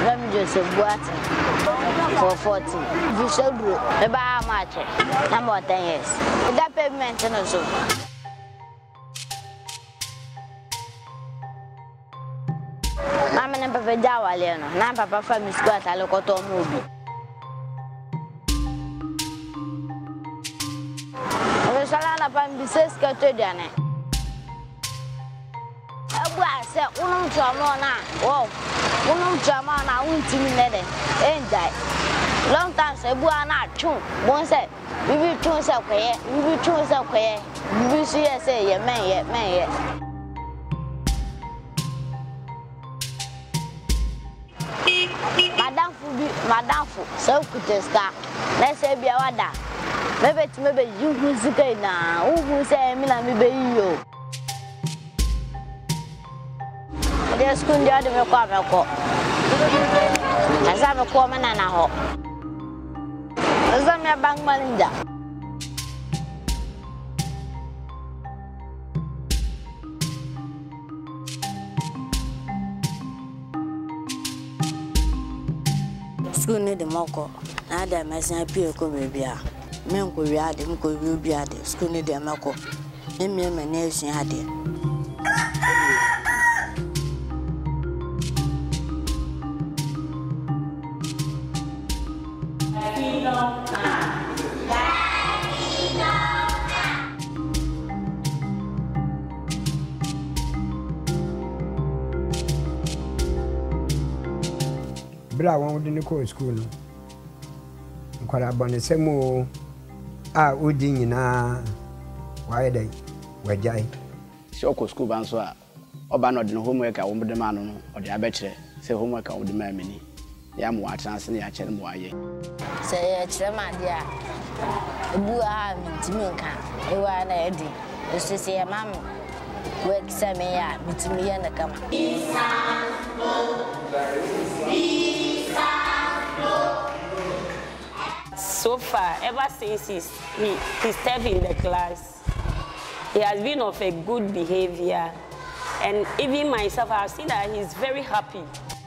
Joseph Boateng for 40. If you show group, about how much? Number 10 years. That payment and also. I'm an Papa Jawa, Leon. Now, Papa Family Squad, I look at all movie. I'm a salon upon business custodian. I said, Unum Tramona, oh, Unum Tramona, intimidated, ain't I? Long time, say, Buana, chum, one said, we will choose a quay, we will choose a quay, we will see a say, ye may yet, may yet. Madame, so could the star. Let's say, be a wada. Maybe you who's the now, who say, Mila, maybe you. There's good the other cover. As I'm a woman and a hawk. As I'm a bank malinda. School need the moko. Ada messing appear comebia. Men could be added, could be added. School need the moko. And me and my nation had it. Bra one didn't go to school. Quite a bonnet semo. Ah, Udin na why they were jay. Shoko school banswa. Oba no homework I won't the man or the abetre. Say homework I would demand many. Yam watching and I tell them why. Say, Chema, dear. The boo have Timinka. You are an Eddie. You say, a mamma. Work Samia between me and the camera. So far, ever since he stepped in the class, he has been of a good behavior. And even myself, I've seen that he's very happy.